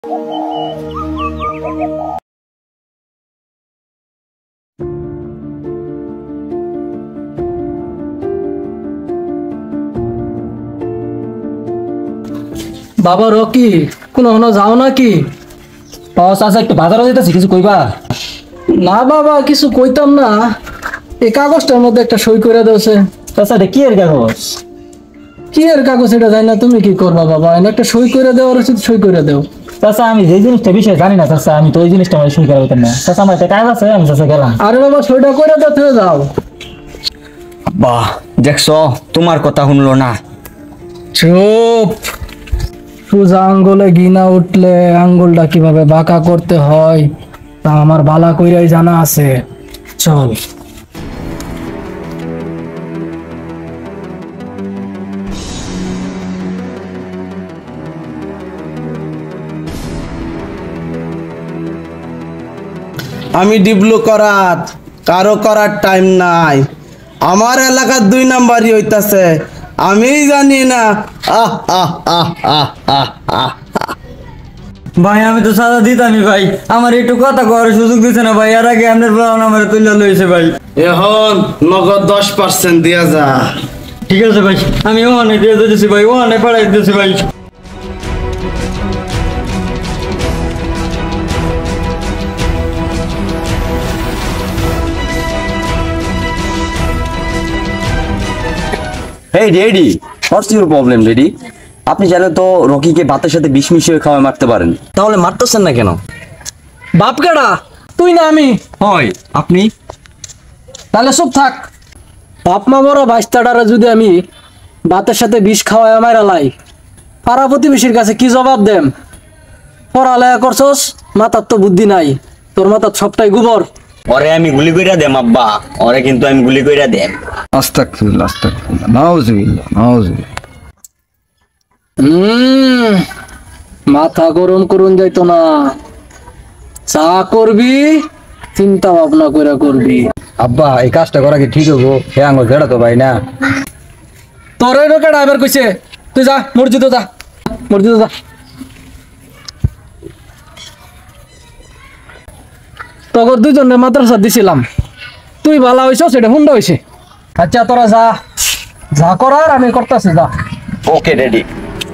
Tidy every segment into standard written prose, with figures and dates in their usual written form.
বাবা রকি কোন যাও নাকি? চাচা একটু বাজারে যেতেছি, কিছু কইবা? না বাবা কিছু কইতাম না, এই কাগজটার মধ্যে একটা সই করে দেওছে। চাচা এটা কি এর কাগজ? কি এর কাগজ এটা জানি না, তুমি কি করবা বাবা? একটা সই করে দেওয়ার উচিত, সই করে দেও। চাচা আমি যে জিনিসটা বিষয়ে জানি না চাচা, আমি তো ওই জিনিসটা আমার সই করে দিতাম না। চাচা আমার একটা কাজ আছে, আমি চাচা গেলাম। আরে বাবা সইটা করে দিতে যাও। বাহ দেখছো, তোমার কথা শুনলো না। চুপ। সোজা আঙ্গুলে গিনা উঠলে আঙ্গুলটা কিভাবে বাঁকা করতে হয় তা আমার বালা কইরাই জানা আছে। চল। আমি ডিবলু করাত, কারো করার টাইম নাই। আমার এলাকার 2 নাম্বারই হইতাছে, আমি জানি না। আহ আহ আহ আহ আহ আহ ভাই আমি তো সাজা দিতামই ভাই, আমার একটু কথা করার সুযোগ দিচ্ছে না ভাই। এর আগে আপনার আমার তুলে লইছে ভাই। এখন নগদ 10% দিয়া যা। ঠিক আছে ভাই, আমি ওখানে দিয়ে দিতেছি ভাই, ওখানে পাঠাই দিতেছি ভাই। Hey Daddy, what's your problem Daddy? আপনি চাইলে তো রকিকে ভাতের সাথে বিষ মিশিয়ে খাওয়ায় মারতে পারেন, তাহলে মারতেছেন না কেন? বাপ কেডা? তুই না আমি? হয় আপনি। তাহলে চুপ থাক। বাপ মা বড় বাইস্তাডারে যদি আমি ভাতের সাথে বিষ খাওয়াই মাইরা লাই, পাড়া প্রতিবেশীর কাছে কি জবাব দেম? পড়ালেখা করছস, মাথার তো বুদ্ধি নাই, তোর মাথার সবটাই গোবর। ওরে আমি গুলি কইরা দেম আব্বা, ওরে কিন্তু আমি গুলি কইরা দেম। আস্তাগফিরুল্লাহ আস্তাগফিরুল্লাহ, নাউজুবিল্লাহ নাউজুবিল্লাহ। মাথা গরম করুন যাইতো না, চা করবি চিন্তা ভাবনা করে করবি। আব্বা এই কাজটা করা কি ঠিক হবো? হে আঙ্গুল জেড়া তো ভাই না। তোর এই রোকে ড্রাইভার কইছে, তুই যা মসজিদে যা, মসজিদে যা। তখন 2 জনের মাদ্রাসা দিছিলাম, তুই ভালো হইছ, সেটা হুন্ডা হইছে। আচ্ছা তোরা যা, যা করার আমি করতেছি, যা। ওকে ড্যাডি।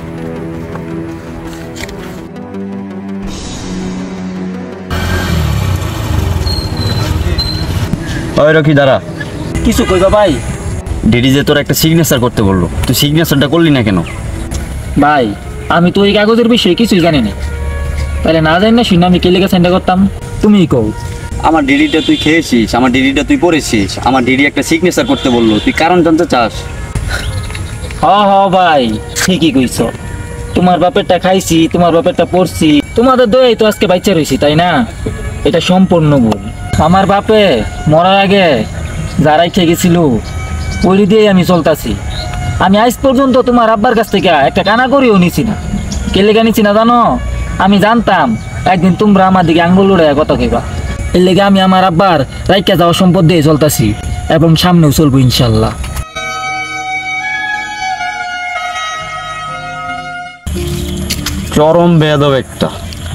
ওই রকি দাঁড়া। কিছু কইবা ভাই? ড্যাডি যে তোর একটা সিগনেচার করতে বললো, তুই সিগনেচারটা করলি না কেন? ভাই আমি তো এই কাগজের বিষয়ে কিছুই জানি না, তাহলে না জানি না শুনে আমি কে লেগে সাইনটা করতাম? তুমিই কও। আমার ডিডিটা তুই খেয়েছিস, আমার ডিডিটা তুই পড়েছিস, আমার ডিডি একটা সিগনেচার করতে বললো, তুই কারণ জানতে চাস? হ ভাই ঠিকই কইছ, তোমার বাপেরটা খাইছি, তোমার বাপেরটা পড়ছি, তোমাদের দয়াই তো আজকে বাচ্চা রয়েছি, তাই না? এটা সম্পূর্ণ ভুল। আমার বাপে মরার আগে যারাই খেয়ে গেছিল ওই দিয়ে আমি চলতাছি। আমি আজ পর্যন্ত তোমার আব্বার কাছ থেকে একটা কানা করেও নিছি না। কে লেগে নিছি না জানো? আমি জানতাম একদিন তোমরা আমার দিকে আঙ্গুল উড়ে কথা কইবা, এর লেগে আমি আমার আব্বার রাইকা যাওয়া সম্পদ দিয়ে চলতাছি এবং সামনেও চলবো ইনশাল্লাহ। চরম বেয়াদব একটা।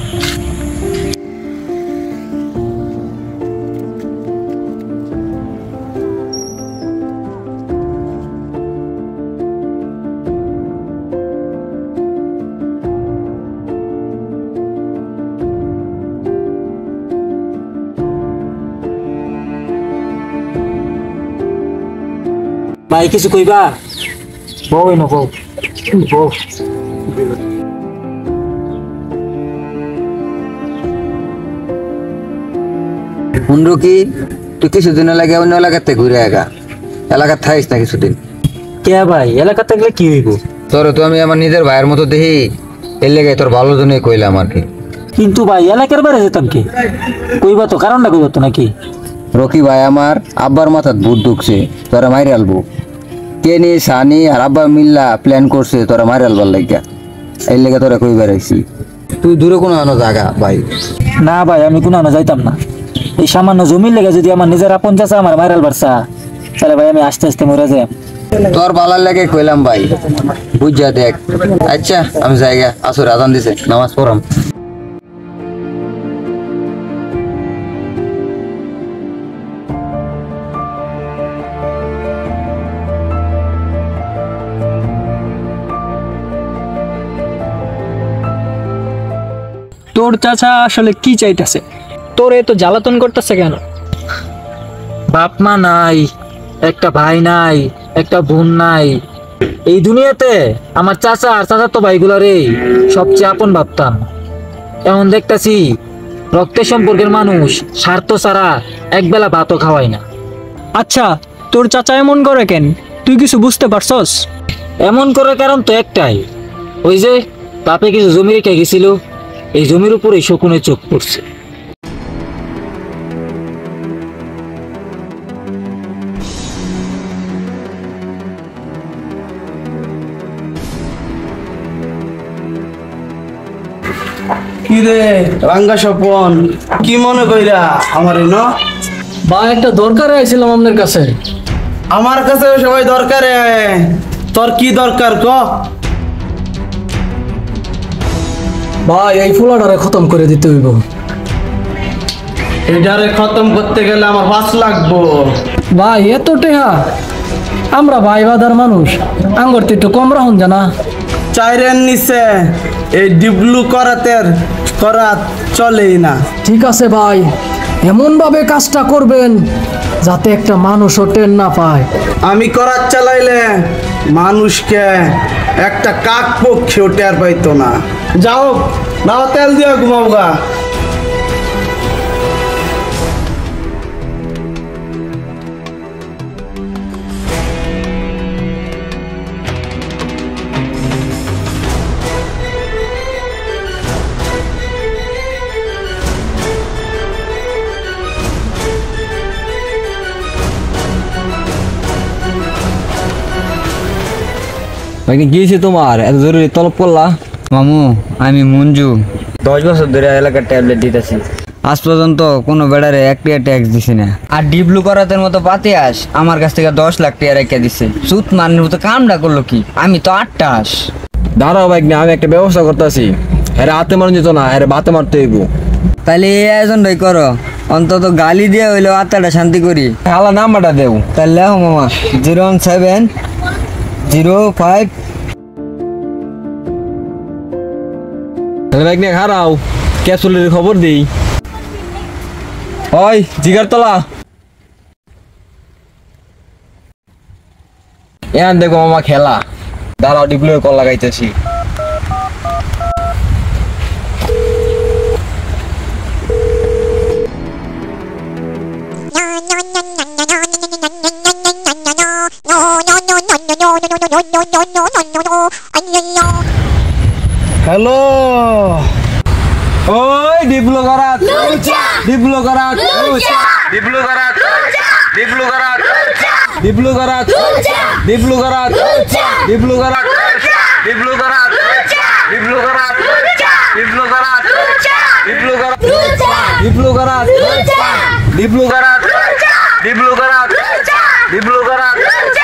ভাই কিছু কইবা? বউ এনো বউ বউ। শুনরু কি তুই কিছুদিন লাগে অন্য এলাকাতে ঘুরে আগা, এলাকার থাইস না কিছুদিন। কে ভাই এলাকা থাকলে কি হইব? তোর তো আমি আমার নিজের ভাইয়ের মতো দেখি, এর লেগে তোর ভালো জন্যই কইলাম আর কি। কিন্তু ভাই এলাকার বাইরে যেতাম কি? কইবা তো, কারণটা কইবা তো নাকি? রকি ভাই আমার আব্বার মাথাত ভূত ঢুকছে, তোরা মাইরে আলবো। কেনি সানি আর আব্বা মিল্লা প্ল্যান করছে তোরা মাইরে আলবার লাগিয়া, এর লেগে তোরা কই বেড়াইছি। তুই দূরে কোনো আনো জায়গা ভাই? না ভাই আমি কোনো আনা যাইতাম না। এই সামান্য জমির লেগে যদি আমার নিজের আপন চাচা আমার মাইরাল বাড়ছা, তাহলে ভাই আমি আস্তে আস্তে মরে যাই। তোর ভালো লাগে কইলাম ভাই, বুঝা দেখ। আচ্ছা আমি জায়গা আসর আজান দিছে, নামাজ পড়াম। তোর চাচা আসলে কি চাইতেছে? তোর এত জ্বালাতন করতেছে কেন? বাপ মা নাই, একটা ভাই নাই, একটা বোন নাই। এই দুনিয়াতে আমার চাচা আর চাচাতো ভাইগুলারে সবচেয়ে আপন ভাবতাম। এখন দেখতাছি রক্তের সম্পর্কের মানুষ স্বার্থ ছাড়া একবেলা ভাতও খাওয়ায় না। আচ্ছা, তোর চাচা এমন করে কেন? তুই কিছু বুঝতে পারছস? এমন করার কারণ তো একটাই, ওই যে বাপে কিছু জমি রেখে গেছিল, এই জমির উপরে শকুনের চোখ পড়ছে। কি রে রাঙ্গা স্বপন, কি মনে কইরা আমার না? ভাই একটা দরকারে আইছিলাম আপনার কাছে। আমার কাছে সবাই দরকারে, তোর কি দরকার ক? ভাই এই ফুলাটারে খতম করে দিতে হইব। এটারে খতম করতে গেলে আমার 5 লাগবো। ভাই এত টেহা? আমরা ভাই বাদার মানুষ, আঙ্গর তো একটু কম রাখুন জানা। চাইরের নিচে এই ডিবলু করাত চলেই না। ঠিক আছে ভাই, এমন ভাবে কাজটা করবেন যাতে একটা মানুষও টের না পায়। আমি করাত চালাইলে মানুষকে একটা কাক পক্ষেও টের পাইতো না। যাও নাও তেল দিয়া ঘুমাও গা। গিয়েছি তোমার এত জরুরি তলব করলা? মামু, আমি মঞ্জু 10 বছর ধরে এলাকার ট্যাবলেট দিতেছি, আজ পর্যন্ত কোনো বেড়ারে 1 টাকা ট্যাক্স দিছি না। আর ডিবলু করাতের মতো পাতে আস আমার কাছ থেকে 10 লাখ টাকা রেখে দিছে। সুত মানের মতো কামটা করলো কি? আমি তো 8টা আস। দাঁড়াও বাইক না, আমি একটা ব্যবস্থা করতেছি। হ্যাঁ হাতে মারুন যেত না, হ্যাঁ বাতে মারতে হইব। তাহলে এই আয়োজনটাই করো, অন্তত গালি দিয়ে হইলেও আত্মাটা শান্তি করি। হালা নাম্বারটা দেও। তাহলে লেখো মামা 01705। তাহলে বাইক নিয়ে হারাও, ক্যাসুলের খবর দিই। ওই জিগার তলা এখান দেখো মামা খেলা। দাঁড়াও ডিপ্লোয়ের কল লাগাইতেছি। হ্যালো, ওই ডিপ্লো করাত, ডিপ্লো করাত, ডিপ্লো করাত, ডিপ্লো করাত, ডিপ্লো করাত, ডিপ্লো করাত, ডিপ্লো করাত, ডিপ্লো করাত, ডিপ্লো করাত, ডিপ্লো করাত, ডিপ্লো করাত, ডিপ্লো করাত, ডিপ্লো করাত, ডিপ্লো করাত, ডিপ্লো করাত।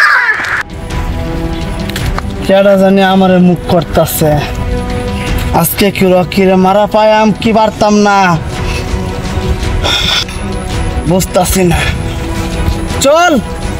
কেডা জানি আমার মুখ করতেছে। আজকে কি রকিরে মারা পায়াম কি পারতাম না, বুঝতাছি না। চল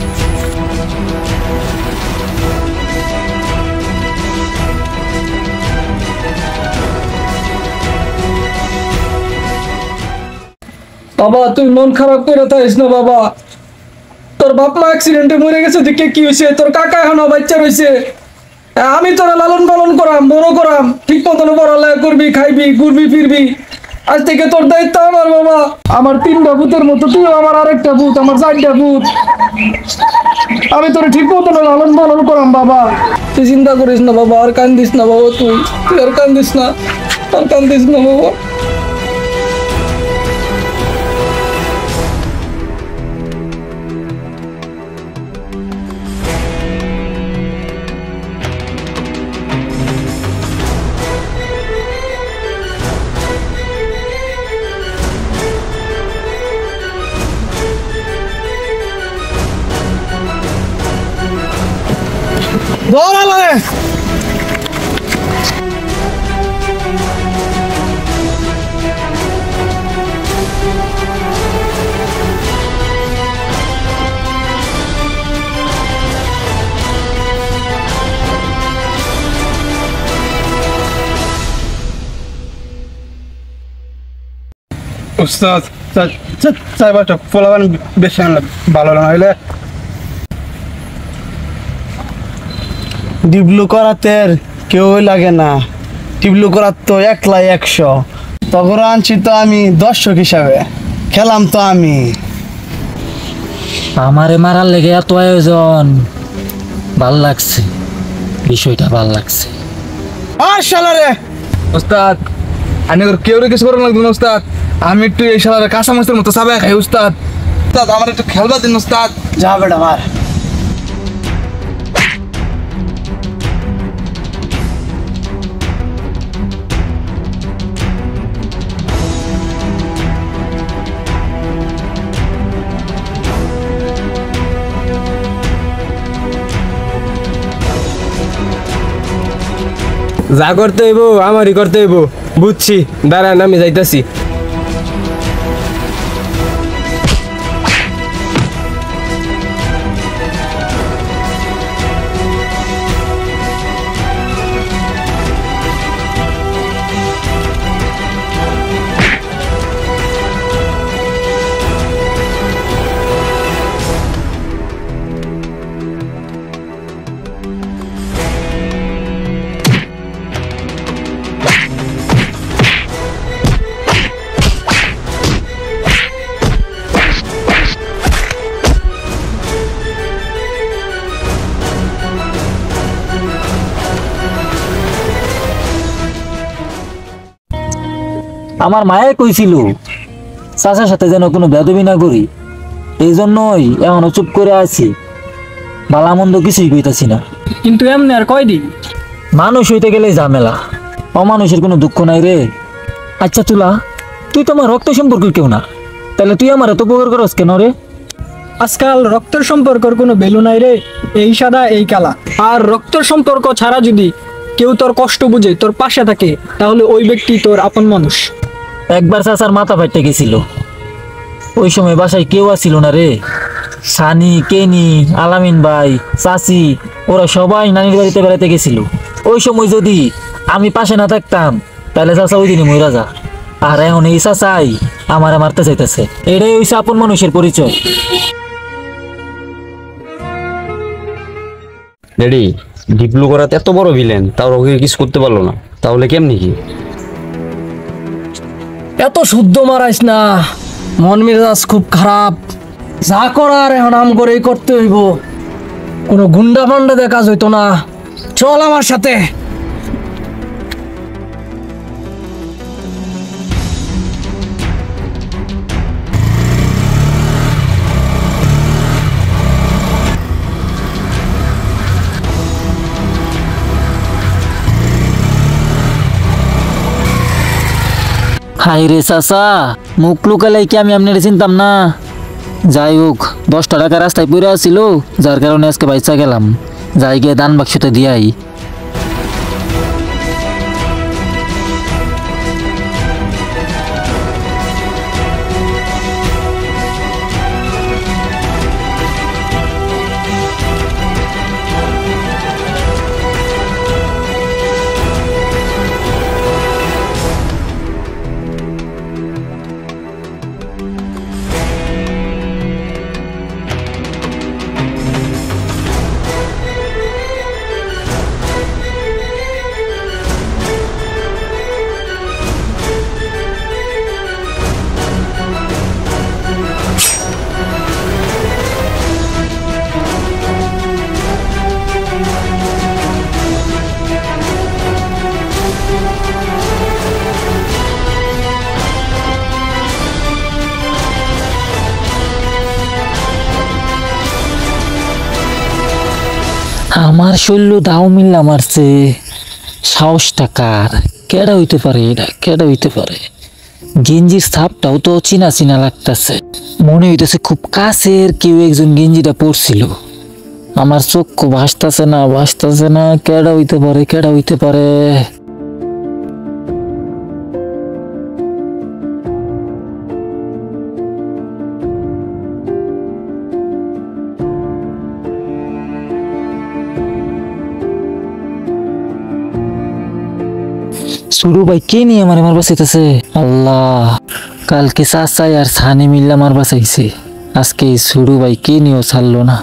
বাবা, তুই মন খারাপ করে থাকিস না বাবা। তোর বাপ মা অ্যাক্সিডেন্টে মরে গেছে, দেখে কি হয়েছে? তোর কাকা এখনো বাচ্চা রয়েছে। আমি তোরা লালন পালন করাম, বড় করাম, ঠিক মতন পড়ালেখা করবি, খাইবি, ঘুরবি ফিরবি। আজ থেকে তোর দায়িত্ব আমার বাবা। আমার 3টা ভূতের মতো তুইও আমার আরেকটা ভূত, আমার 4টা ভূত। আমি তোর ঠিক মতন লালন পালন করাম বাবা। তুই চিন্তা করিস না বাবা, আর কান্দিস না বাবা। তুই আর কান্দিস না, আর কান্দিস না বাবা। দৌড়ালে উস্তাদ চাইবারটা পোলাবান বেশি আনলে ভালো না হইলে ডিবলু করাতে কেউই লাগে না, ডিবলু করার তো 100 তখন আনছি তো আমি দর্শক হিসাবে, খেলাম তো আমি। আমারে মারার লেগে এত আয়োজন, ভাল লাগছে, বিষয়টা ভাল লাগছে। আর শালারে উস্তাদ আমি কেউ কিছু করে লাগবে না উস্তাদ, আমি একটু এই শালারে কাঁচা মাছের মতো চাবাই খাই উস্তাদ। উস্তাদ আমার একটু খেলবা দিন উস্তাদ। যা বেটা আমার যা করতে হইব আমারই করতে হইব, বুঝছি। দাঁড়ান আমি যাইতাছি। আমার মায়ে কইছিল চাচার সাথে যেন কোনো বেদবি না করি, এই জন্যই এখনো চুপ করে আছি, ভালা মন্দ কিছুই কইতাছি না। কিন্তু এমনি আর কয়দিন? মানুষ হইতে গেলে ঝামেলা, অমানুষের কোনো দুঃখ নাই রে। আচ্ছা তুলা, তুই তো আমার রক্ত সম্পর্ক কেউ না, তাহলে তুই আমার এত উপকার করস কেন রে? আজকাল রক্তের সম্পর্কের কোনো ভ্যালু নাই রে, এই সাদা এই কালা। আর রক্তের সম্পর্ক ছাড়া যদি কেউ তোর কষ্ট বুঝে তোর পাশে থাকে, তাহলে ওই ব্যক্তি তোর আপন মানুষ। একবার চাচার মাথা ফাইটে গেছিল, ওই সময় বাসায় কেউ আসছিল না রে। সানি, কেনি, আলামিন ভাই, চাচি ওরা সবাই নানির বাড়িতে বেড়াতে গেছিল। ওই সময় যদি আমি পাশে না থাকতাম, তাহলে চাচা ওই দিনই মইরা যা। আর এখন এই চাচাই আমারে মারতে চাইতেছে, এটাই হইছে আপন মানুষের পরিচয়। ড্যাডি, ডিপ্লু করাতে এত বড় ভিলেন, তাও রকি কিছু করতে পারলো না, তাহলে কেমনি কি? এত শুদ্ধ মারাইস না, মন মেজাজ খুব খারাপ। যা করার এখন আম করেই করতে হইব, কোনো গুন্ডা ফান্ডা দেখা যাইতো না। চল আমার সাথে। হাই রে চাচা, মুখ লুকালে কি আমি আপনার চিনতাম না? যাই হোক, 10টা টাকা রাস্তায় পড়ে আসছিল, যার কারণে আজকে বাইচা গেলাম। যাই গিয়ে দান বাক্সতে দিয়াই। আমার শৈল্য দাও মিল্লা মারছে, সাহসটা কার? কেডা হইতে পারে এটা? কেডা হইতে পারে? গেঞ্জির ছাপটাও তো চিনা চিনা লাগতেছে, মনে হইতেছে খুব কাছের কেউ একজন গেঞ্জিটা পরছিল। আমার চক্ষু ভাসতেছে না, ভাসতেছে না। কেডা হইতে পারে? কেডা হইতে পারে? সুরু ভাই কে নিয়ে আমার বাঁচাইতেছে? আল্লাহ, কালকে চাচাই আর সানি মিল্লা আমার বাঁচাইছে, আজকে এই সুরু ভাই কে নিয়েও ছাড়লো না।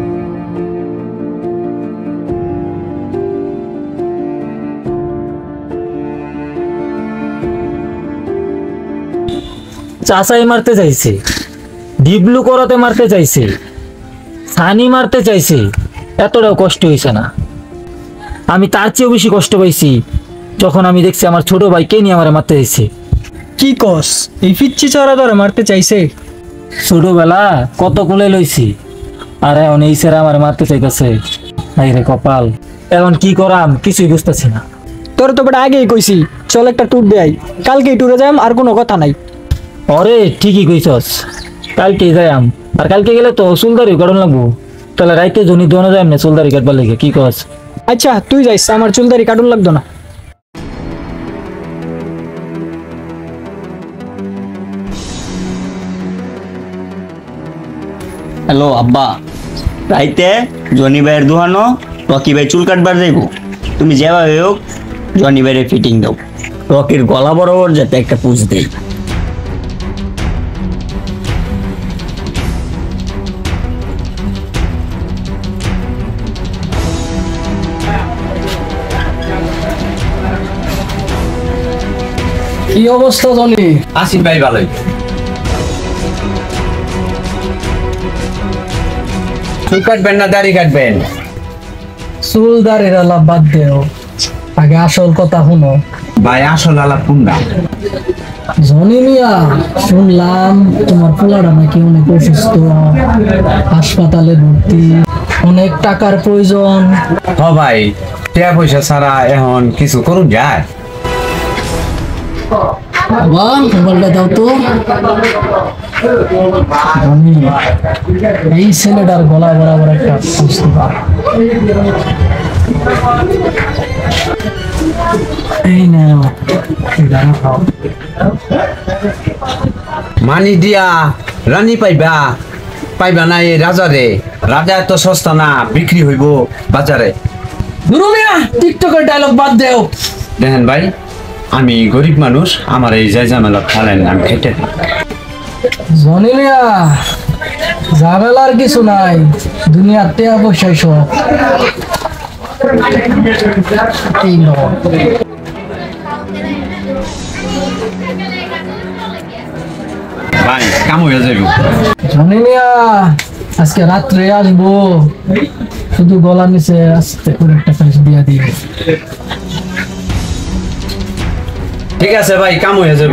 চাচাই মারতে চাইছে, ডিবলু করাতে মারতে চাইছে, সানি মারতে চাইছে, এতটাও কষ্ট হয়েছে না। আমি তার চেয়েও বেশি কষ্ট পাইছি যখন আমি দেখছি আমার ছোট ভাই কে নিয়ে আমার মারতে চাইছে। কি কস, এই পিচ্ছি চড়া ধরে মারতে চাইছে? ছোটবেলা কত কোলে লইছি, আর এখন এই সেরা আমার মারতে চাইতেছে। এই রে কপাল, এখন কি করাম কিছুই বুঝতেছি না। তোর তো বেটা আগেই কইছি চল একটা ট্যুর দেয়, কালকেই ট্যুরে যাম, আর কোনো কথা নাই। অরে ঠিকই কইছস, কালকে যাইম, আর কালকে গেলে তো চুলদারি কাটন লাগবো। তাহলে রাইতে জনি দোনো যাইম না চুলদারি কাটবার লেগে, কি কস? আচ্ছা তুই যাইস, আমার চুলদারি কাটুন লাগতো না। হ্যালো আব্বা, রাইতে জনি ভাইয়ের দোহানো রকি ভাই চুল কাটবার যাইব। তুমি যেভাবে হোক জনি ভাইয়ের ফিটিং দাও, রকির গলা বরাবর যাতে একটা পুষ দেই। কি অবস্থা জনি? আসিফ ভাই ভালোই। চুল কাটবেন না দাড়ি কাটবেন? চুলদারির আলাপ বাদ দেও, আগে আসল কথা শুনো। ভাই আসল আলাপ কোনটা? জনি মিয়া, শুনলাম তোমার পোলাটা নাকি অনেক অসুস্থ, হাসপাতালে ভর্তি, অনেক টাকার প্রয়োজন। হ ভাই, টাকা পয়সা ছাড়া এখন কিছু করুন যায়? আবার মোবাইলটা দাও তো। জনি, এই ছেলেটার গলা বরাবর একটা বুঝতে পার। এই নাও, এটা খাও। মানি দিয়া রানী পাইবা, পাইবা না এই রাজারে। রাজা এত সস্তা না, বিক্রি হইব বাজারে। গুরু মিয়া, টিকটকের ডায়লগ বাদ দেও। দেখেন ভাই, আমি গরিব মানুষ, আমার এই যে ঝামেলা ফেলেন, আমি খেটে দিই। জনি মিয়া, ঝামেলার কিছু নাই, দুনিয়ার টেয়া পয়সাই সব। এই নাও। ভাই কাম হয়ে যাইব। জনি মিয়া, আজকে রাত্রে আসবো, শুধু গলা নিচে আস্তে করে একটা পয়সা দিয়া দিই। ঠিক আছে ভাই, কাম হয়ে যাইব।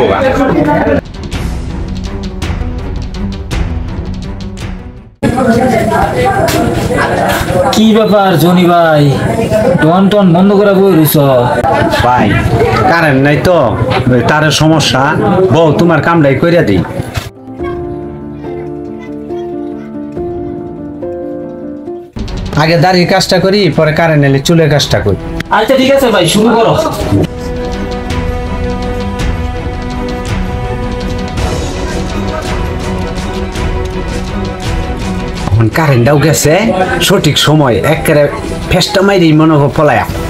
কি ব্যাপার জনি ভাই, টন টন বন্ধ করে বই রইছ? ভাই কারেন্ট নাই তো, তার সমস্যা। বউ তোমার কামটাই কইরা দিই। আগে দাড়ির কাজটা করি, পরে কারেন্ট এলে চুলের কাজটা করি। আচ্ছা ঠিক আছে ভাই, শুরু করো। এখন কারেন্টটাও গেছে, সঠিক সময় একেবারে ফেস্টা মাইরি মনে হয় পলায়া।